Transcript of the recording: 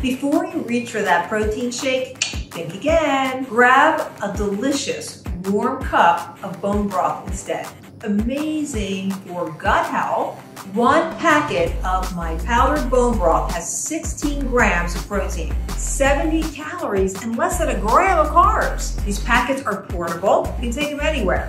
Before you reach for that protein shake, think again. Grab a delicious warm cup of bone broth instead. Amazing for gut health. One packet of my powdered bone broth has 16 grams of protein, 70 calories, and less than a gram of carbs. These packets are portable. You can take them anywhere.